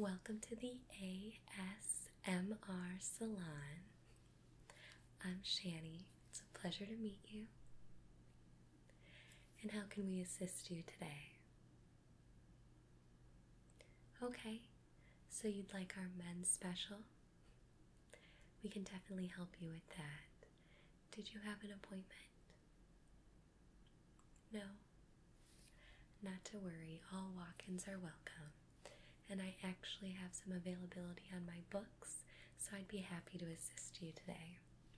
Welcome to the ASMR Salon. I'm Shani. It's a pleasure to meet you. And how can we assist you today? Okay, so you'd like our men's special? We can definitely help you with that. Did you have an appointment? No? Not to worry, all walk-ins are welcome. And I actually have some availability on my books, so I'd be happy to assist you today.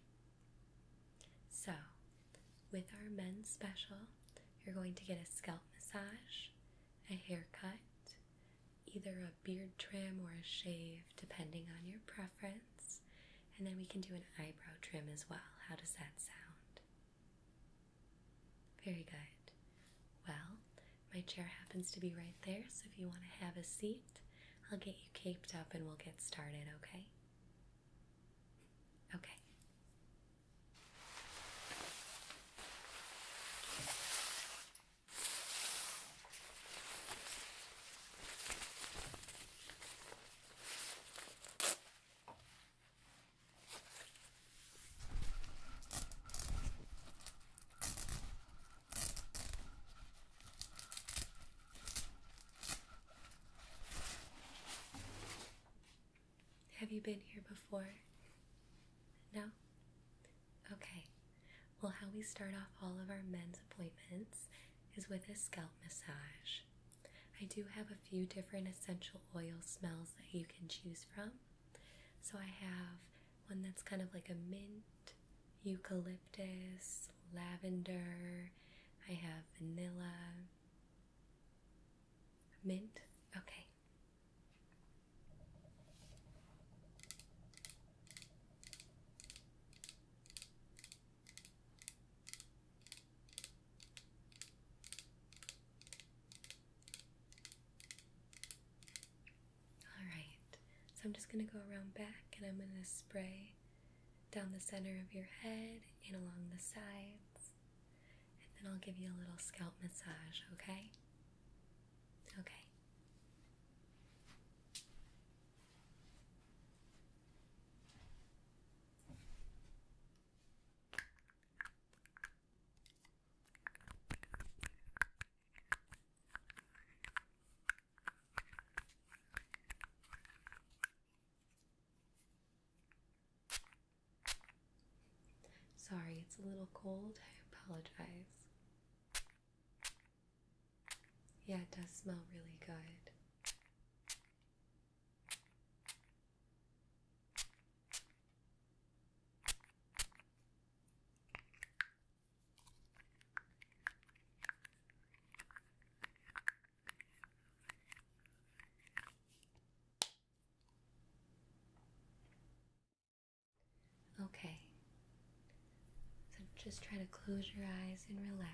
So, with our men's special, you're going to get a scalp massage, a haircut, either a beard trim or a shave, depending on your preference, and then we can do an eyebrow trim as well. How does that sound? Very good. Well, my chair happens to be right there, so if you want to have a seat, I'll get you caped up and we'll get started, okay? Okay. Have you been here before? No? Okay. Well, how we start off all of our men's appointments is with a scalp massage. I do have a few different essential oil smells that you can choose from. So I have one that's kind of like a mint, eucalyptus, lavender. I have vanilla, mint. Okay. So I'm just going to go around back and I'm going to spray down the center of your head and along the sides. And then I'll give you a little scalp massage, okay? Okay. Sorry, it's a little cold. I apologize. Yeah, it does smell really good. Okay. So just try to close your eyes and relax.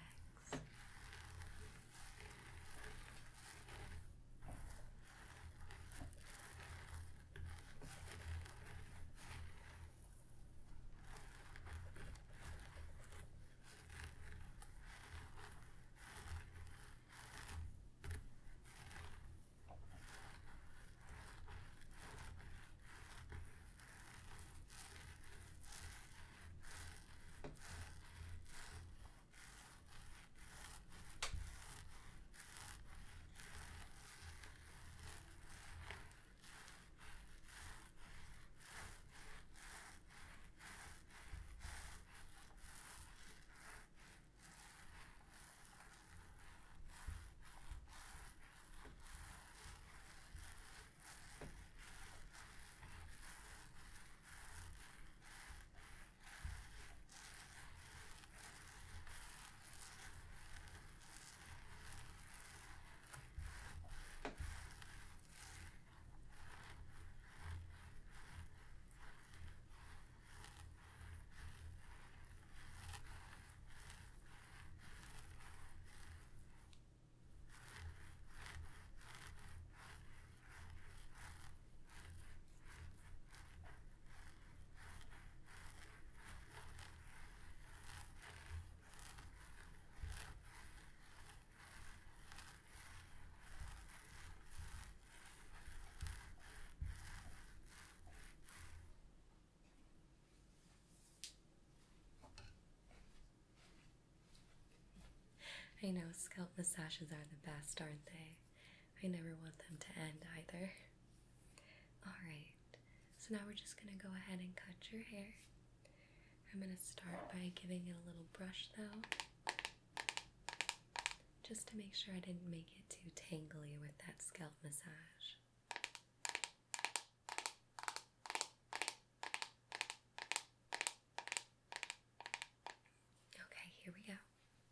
I know scalp massages are the best, aren't they? I never want them to end either. Alright, so now we're just going to go ahead and cut your hair. I'm going to start by giving it a little brush though, just to make sure I didn't make it too tangly with that scalp massage. Okay, here we go.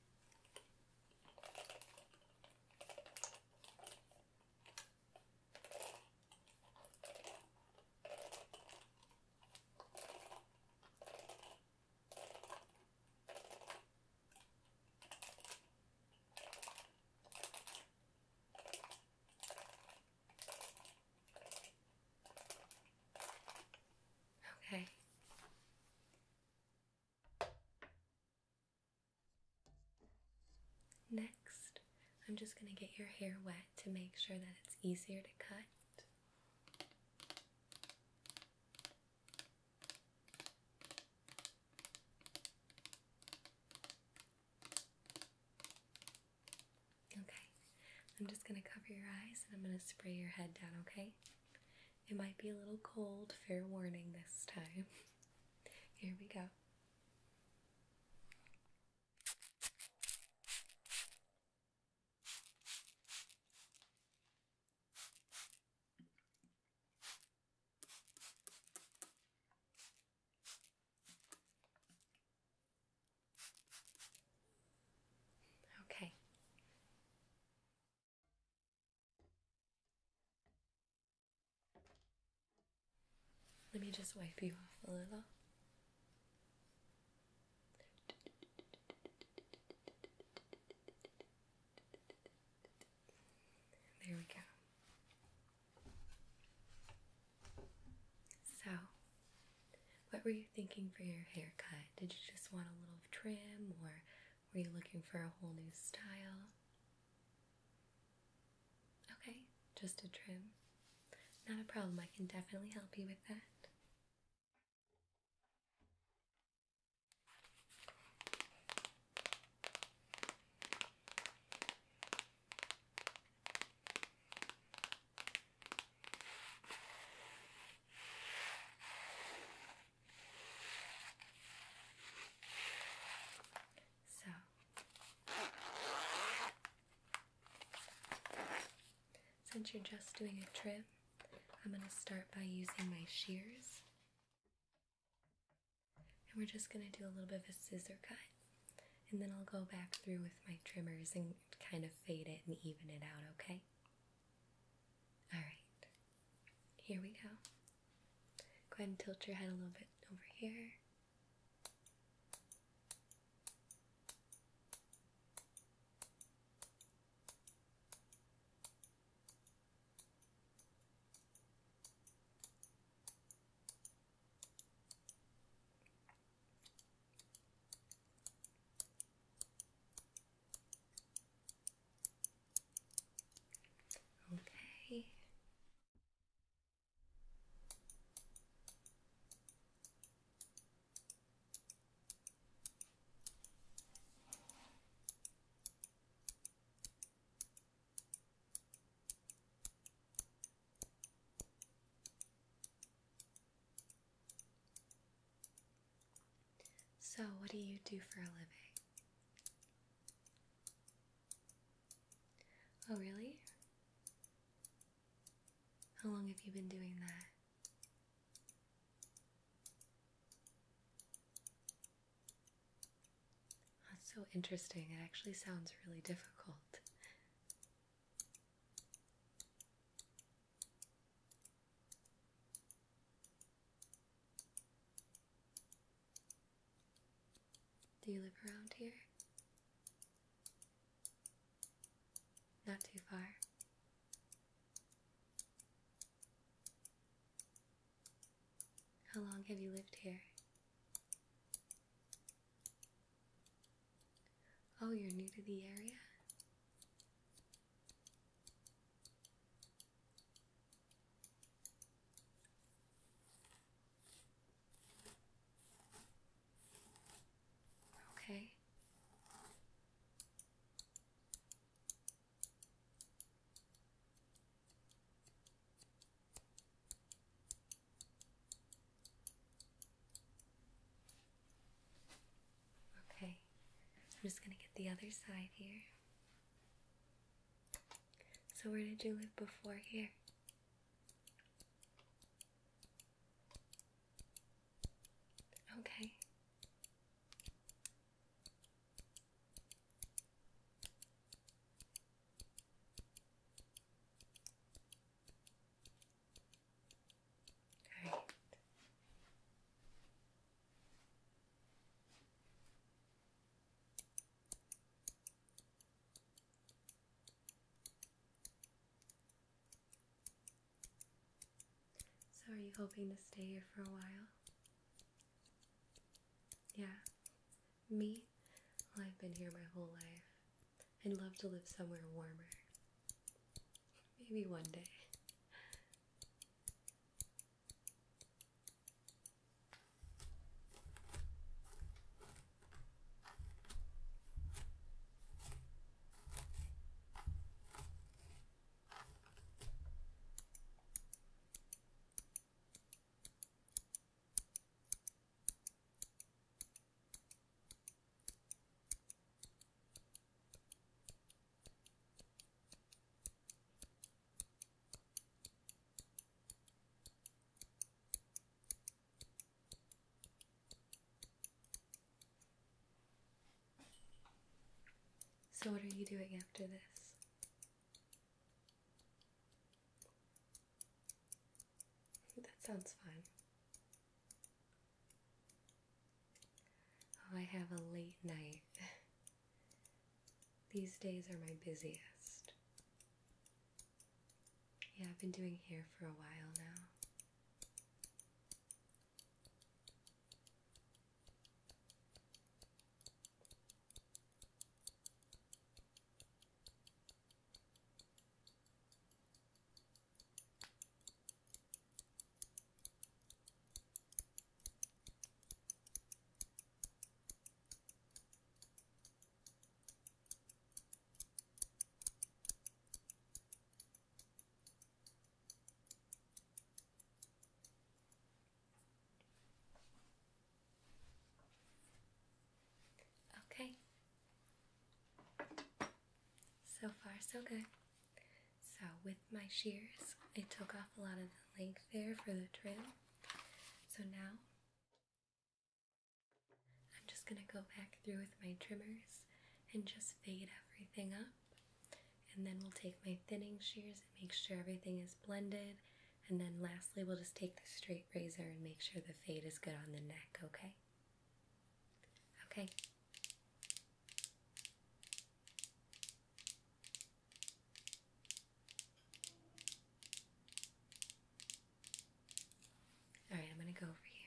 Okay. Next, I'm just going to get your hair wet to make sure that it's easier to cut. Okay, I'm just going to cover your eyes and I'm going to spray your head down, okay? It might be a little cold, fair warning this time. Here we go. Okay. Let me just wipe you off a little. There we go. So, what were you thinking for your haircut? Did you just want a little trim, or were you looking for a whole new style? Okay, just a trim. Not a problem, I can definitely help you with that. So, since you're just doing a trim, I'm going to start by using my shears. And we're just going to do a little bit of a scissor cut. And then I'll go back through with my trimmers and kind of fade it and even it out, okay? Alright, here we go. Go ahead and tilt your head a little bit over here. Okay. So, what do you do for a living? Oh, really? How long have you been doing that? That's so interesting. It actually sounds really difficult. Do you live around here? Not too far. How long have you lived here? Oh, you're new to the area? Okay. just gonna get the other side here. So where did you live before here? Okay. Alright. So are you hoping to stay here for a while? Yeah. Me? Well, I've been here my whole life. I'd love to live somewhere warmer. Maybe one day. So what are you doing after this? That sounds fun. Oh, I have a late night. These days are my busiest. Yeah, I've been doing hair for a while now. Okay. So far, so good. So with my shears, I took off a lot of the length there for the trim. So now I'm just gonna go back through with my trimmers and just fade everything up. And then we'll take my thinning shears and make sure everything is blended. And then lastly, we'll just take the straight razor and make sure the fade is good on the neck, okay? Okay. Alright, I'm gonna go over here.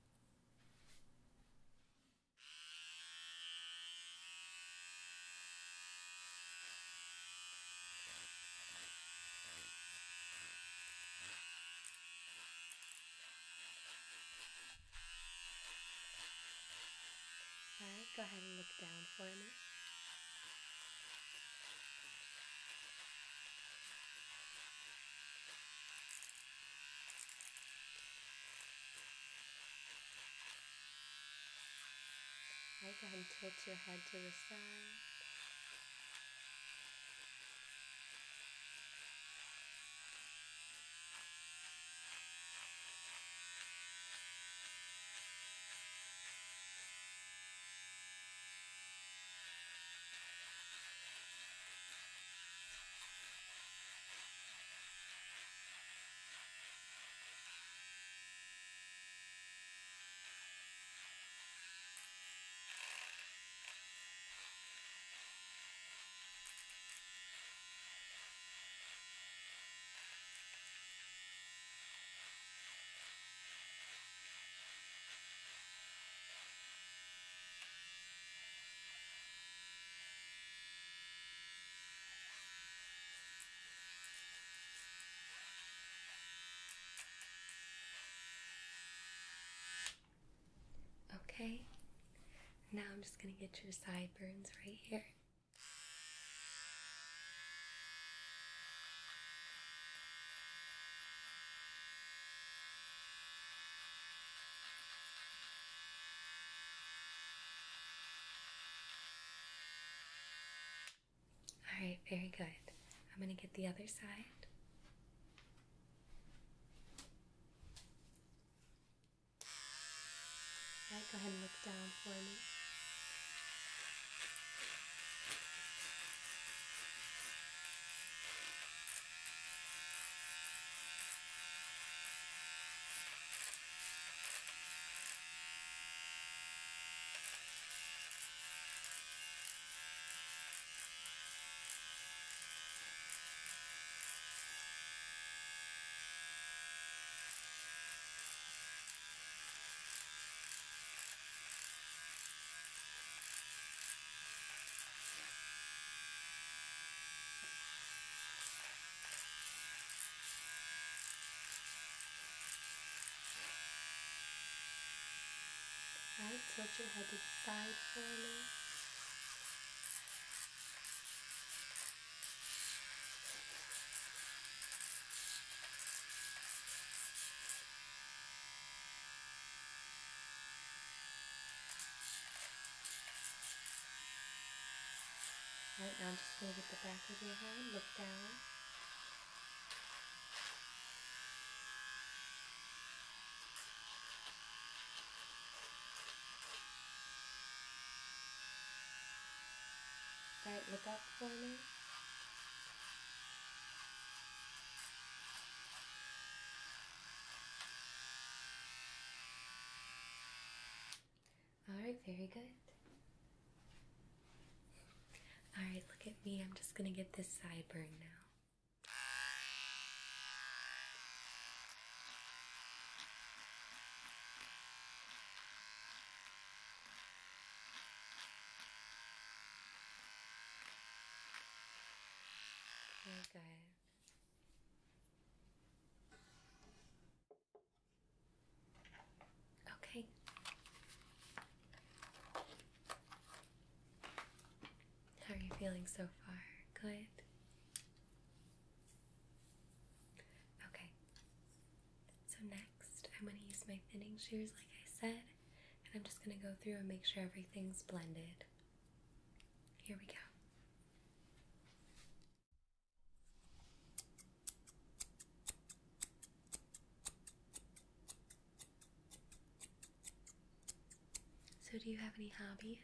Alright, go ahead and look down for me. Alright, go ahead and tilt your head to the side. Okay, now I'm just gonna get your sideburns right here. I'm going to get the other side. Alright, go ahead and look down for me. Alright, tilt your head to the side for me. Alright, now I'm just going to get the back of your hand, look down. Alright, look up for me. Alright, very good. Alright, look at me. I'm just going to get this sideburn now. Very good. Okay. How are you feeling so far? Good? Okay. So next, I'm going to use my thinning shears like I said, and I'm just going to go through and make sure everything's blended. Here we go. So do you have any hobbies?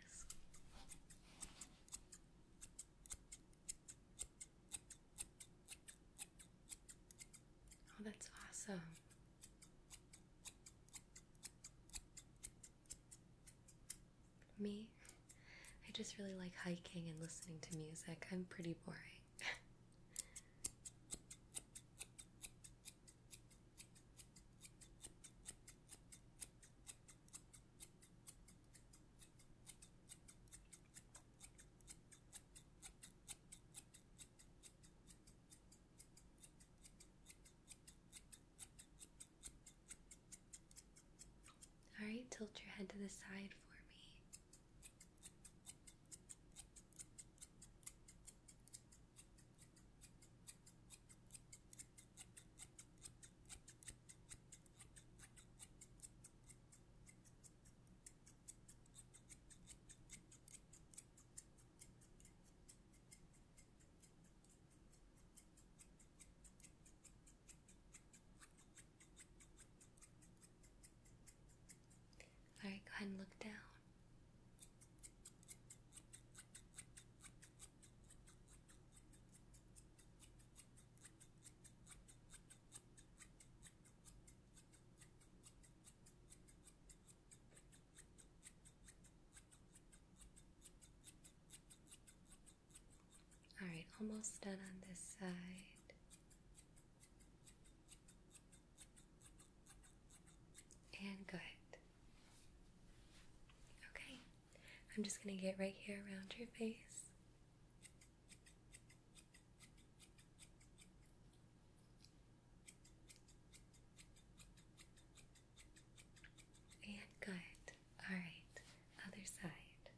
Oh, that's awesome. Me? I just really like hiking and listening to music. I'm pretty boring. Alright, tilt your head to the side for me. Alright, go ahead and look down. Alright, almost done on this side. And good. Okay, I'm just going to get right here around your face. And good. Alright, other side.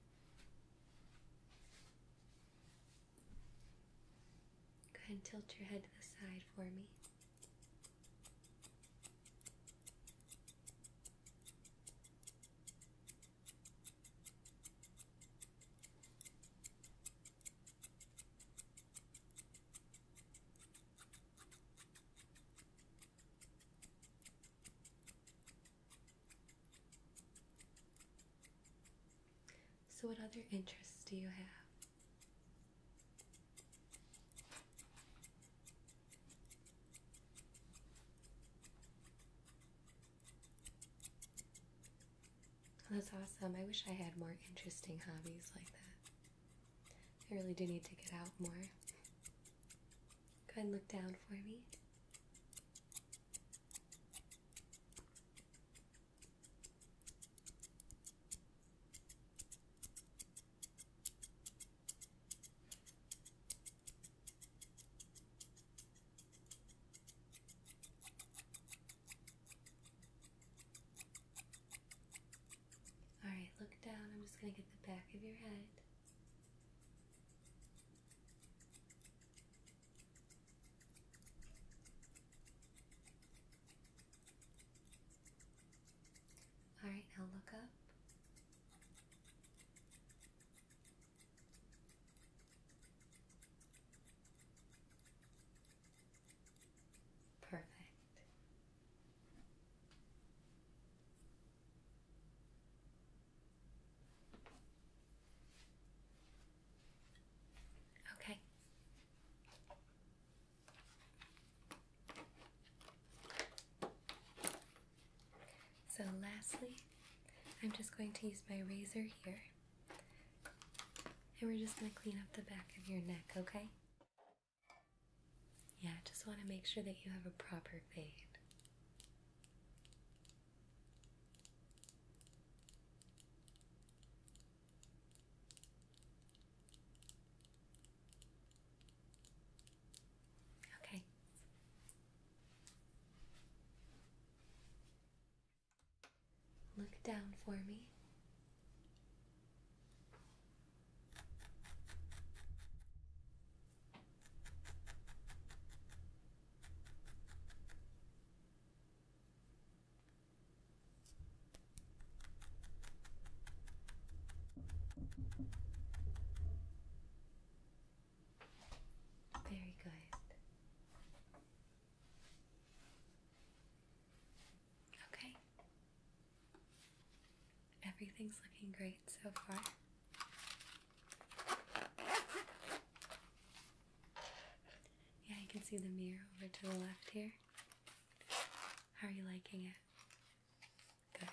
Go ahead and tilt your head to the side for me. So what other interests do you have? That's awesome. I wish I had more interesting hobbies like that. I really do need to get out more. Go ahead and look down for me. Alright, look down. I'm just going to get the back of your head. Alright, now look up. Perfect. Okay. So lastly, I'm just going to use my razor here. And we're just going to clean up the back of your neck, okay? Yeah, just want to make sure that you have a proper fade. Okay. Look down for me. Very good. Okay. Everything's looking great so far. Yeah, you can see the mirror over to the left here. How are you liking it? Good.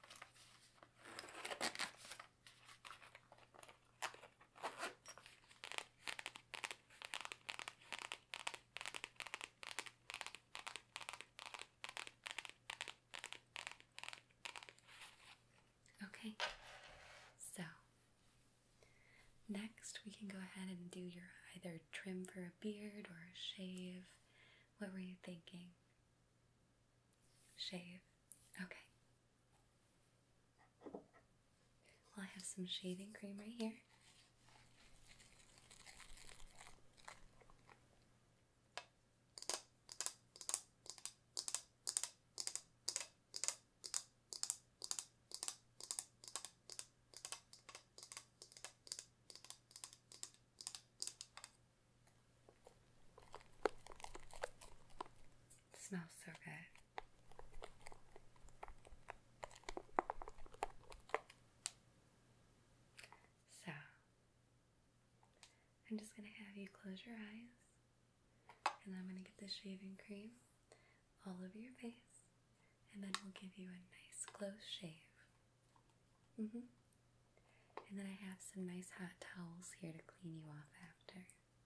Okay, so next we can go ahead and do your either trim for a beard or a shave. What were you thinking? Shave. Okay. Well, I have some shaving cream right here. It smells so good. So, I'm just going to have you close your eyes, and I'm going to get the shaving cream all over your face, and then we'll give you a nice close shave. And then I have some nice hot towels here to clean you off after.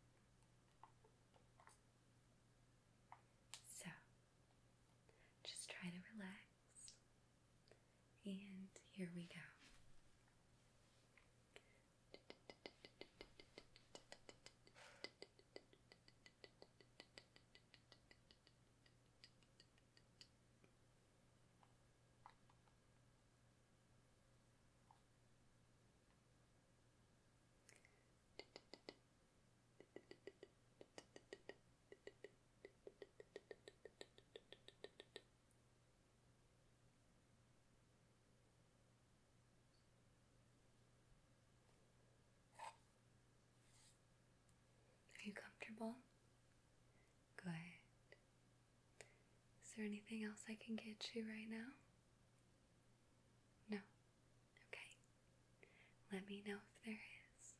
So, just try to relax, and here we go. Are you comfortable? Good. Is there anything else I can get you right now? No? Okay. Let me know if there is.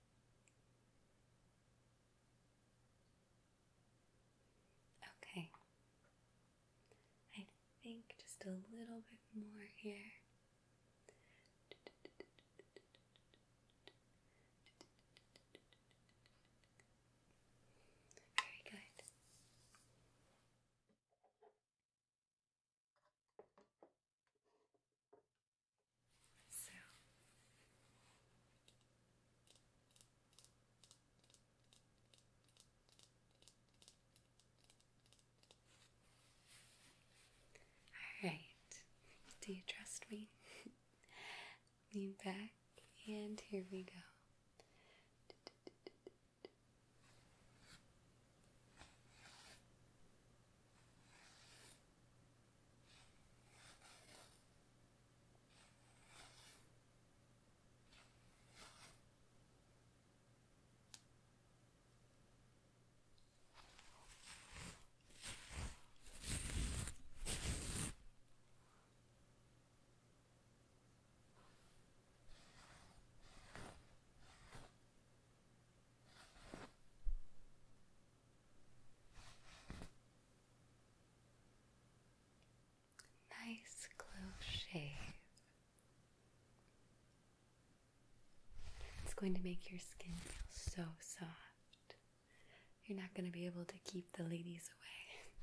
Okay. I think just a little bit more here. Very good. So, all right. Do you trust me? Lean back, and here we go. Nice close shave. It's going to make your skin feel so soft. You're not going to be able to keep the ladies away.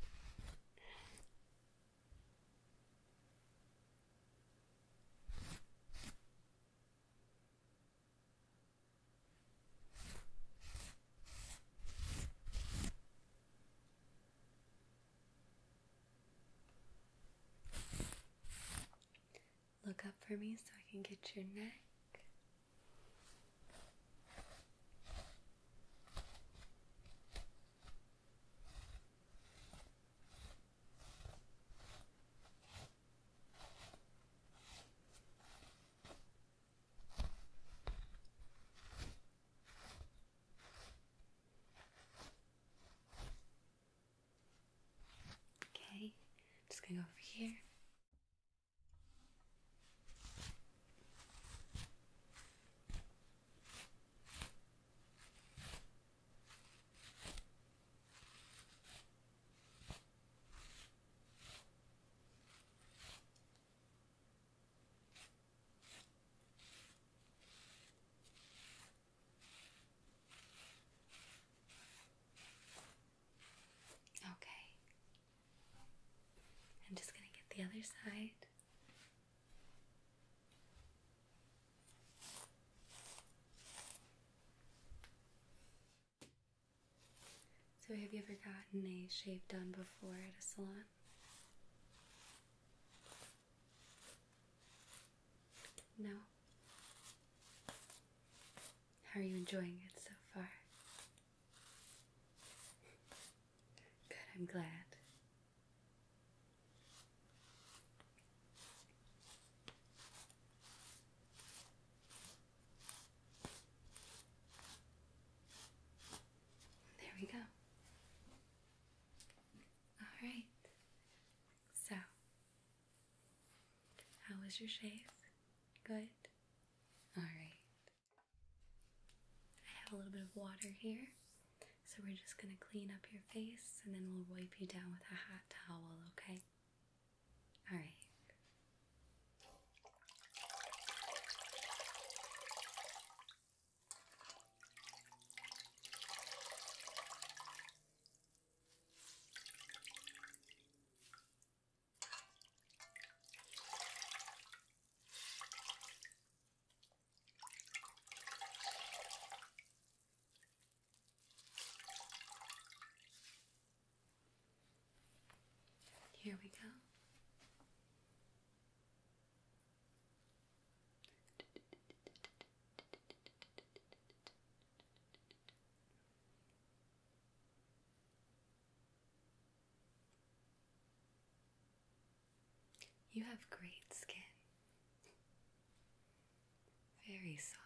Look up for me so I can get your neck. Okay, just gonna go over here. Okay. I'm just gonna get the other side. So have you ever gotten a shave done before at a salon? No? How are you enjoying it so far? Good, I'm glad. There we go. Alright. So, how was your shave? Good? Alright. I have a little bit of water here. So we're just going to clean up your face and then we'll wipe you down with a hot towel, okay? Alright. Here we go. You have great skin. Very soft.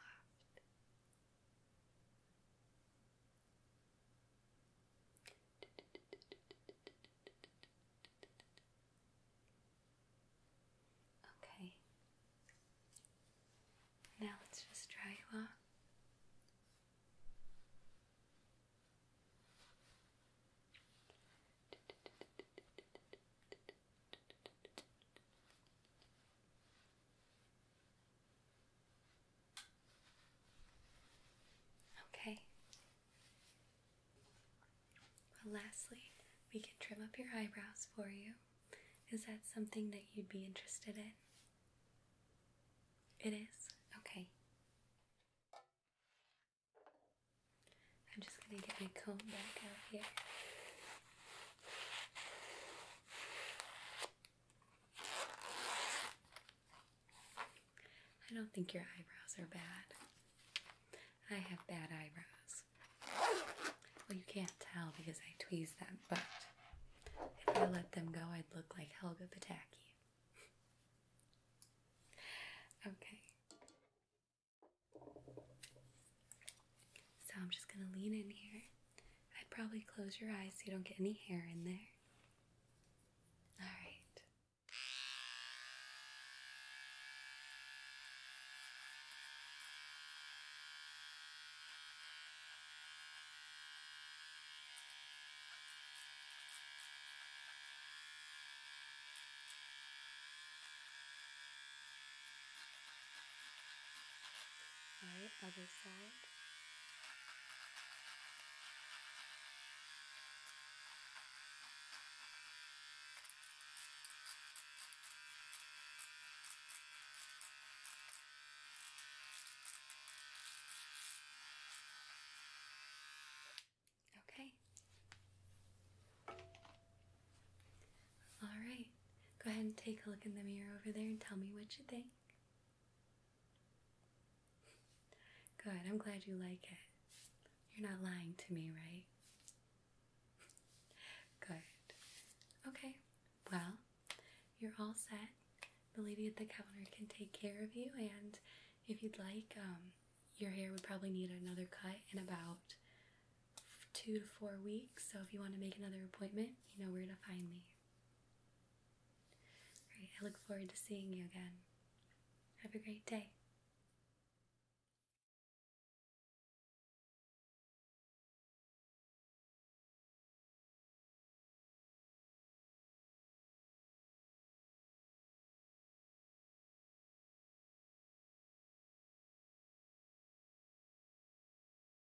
Okay. Now let's just try trim up your eyebrows for you. Is that something that you'd be interested in? It is? Okay. I'm just going to get my comb back out here. I don't think your eyebrows are bad. I have bad eyebrows. Well, you can't tell because I tweeze them, but if I let them go, I'd look like Helga Pataki. Okay. So I'm just going to lean in here. I'd probably close your eyes so you don't get any hair in there. All right. All right, other side. Okay. All right. Go ahead and take a look in the mirror over there and tell me what you think. Good. I'm glad you like it. You're not lying to me, right? Good. Okay. Well, you're all set. The lady at the counter can take care of you, and if you'd like, your hair would probably need another cut in about 2 to 4 weeks. So if you want to make another appointment, you know where to find me. All right. I look forward to seeing you again. Have a great day.